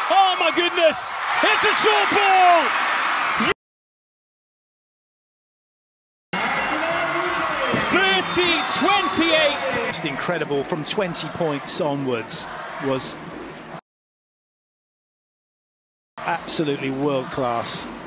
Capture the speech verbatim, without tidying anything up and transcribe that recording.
Oh my goodness! It's a short ball! thirty twenty-eight! Just incredible, from twenty points onwards was absolutely world class.